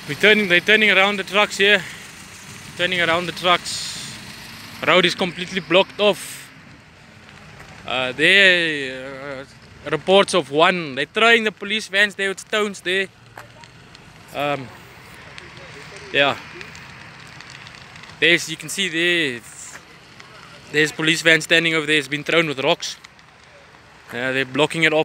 They're turning around the trucks here. Turning around the trucks. Road is completely blocked off. There reports of one. They're throwing the police vans there with stones there. Yeah. You can see there's police van standing over there. It's been thrown with rocks. They're blocking it off.